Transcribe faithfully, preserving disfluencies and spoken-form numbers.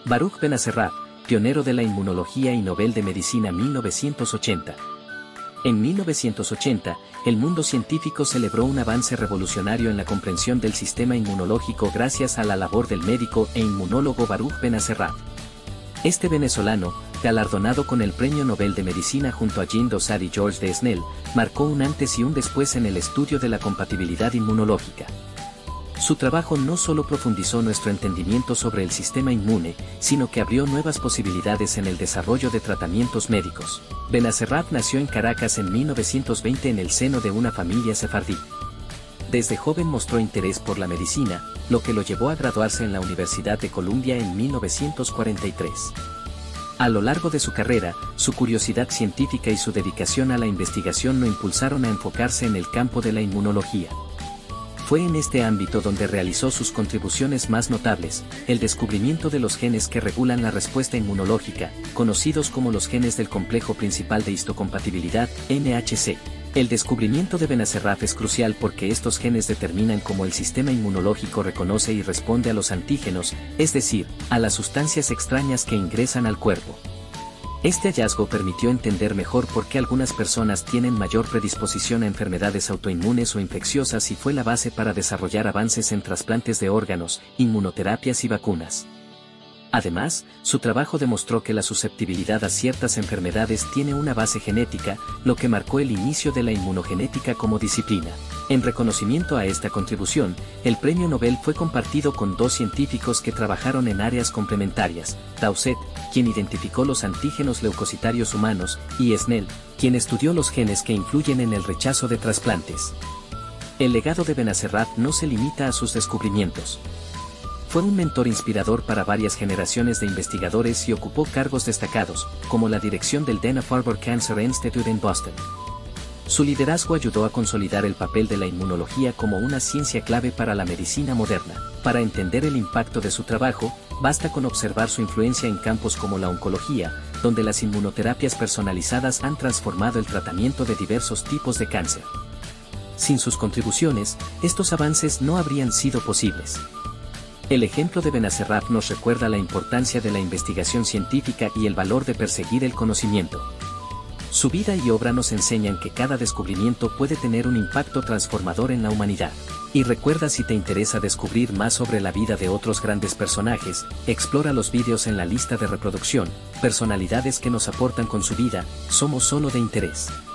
Baruch Benacerraf, pionero de la inmunología y Nobel de Medicina mil novecientos ochenta. En mil novecientos ochenta, el mundo científico celebró un avance revolucionario en la comprensión del sistema inmunológico gracias a la labor del médico e inmunólogo Baruch Benacerraf. Este venezolano, galardonado con el Premio Nobel de Medicina junto a Jean Dosar y George de Snell, marcó un antes y un después en el estudio de la compatibilidad inmunológica. Su trabajo no solo profundizó nuestro entendimiento sobre el sistema inmune, sino que abrió nuevas posibilidades en el desarrollo de tratamientos médicos. Benacerraf nació en Caracas en mil novecientos veinte en el seno de una familia sefardí. Desde joven mostró interés por la medicina, lo que lo llevó a graduarse en la Universidad de Columbia en mil novecientos cuarenta y tres. A lo largo de su carrera, su curiosidad científica y su dedicación a la investigación lo impulsaron a enfocarse en el campo de la inmunología. Fue en este ámbito donde realizó sus contribuciones más notables, el descubrimiento de los genes que regulan la respuesta inmunológica, conocidos como los genes del complejo principal de histocompatibilidad, N H C. El descubrimiento de Benacerraf es crucial porque estos genes determinan cómo el sistema inmunológico reconoce y responde a los antígenos, es decir, a las sustancias extrañas que ingresan al cuerpo. Este hallazgo permitió entender mejor por qué algunas personas tienen mayor predisposición a enfermedades autoinmunes o infecciosas y fue la base para desarrollar avances en trasplantes de órganos, inmunoterapias y vacunas. Además, su trabajo demostró que la susceptibilidad a ciertas enfermedades tiene una base genética, lo que marcó el inicio de la inmunogenética como disciplina. En reconocimiento a esta contribución, el premio Nobel fue compartido con dos científicos que trabajaron en áreas complementarias, Taussig, quien identificó los antígenos leucocitarios humanos, y Snell, quien estudió los genes que influyen en el rechazo de trasplantes. El legado de Benacerraf no se limita a sus descubrimientos. Fue un mentor inspirador para varias generaciones de investigadores y ocupó cargos destacados, como la dirección del Dana-Farber Cancer Institute en Boston. Su liderazgo ayudó a consolidar el papel de la inmunología como una ciencia clave para la medicina moderna. Para entender el impacto de su trabajo, basta con observar su influencia en campos como la oncología, donde las inmunoterapias personalizadas han transformado el tratamiento de diversos tipos de cáncer. Sin sus contribuciones, estos avances no habrían sido posibles. El ejemplo de Benacerraf nos recuerda la importancia de la investigación científica y el valor de perseguir el conocimiento. Su vida y obra nos enseñan que cada descubrimiento puede tener un impacto transformador en la humanidad. Y recuerda, si te interesa descubrir más sobre la vida de otros grandes personajes, explora los vídeos en la lista de reproducción, personalidades que nos aportan con su vida, somos solo de interés.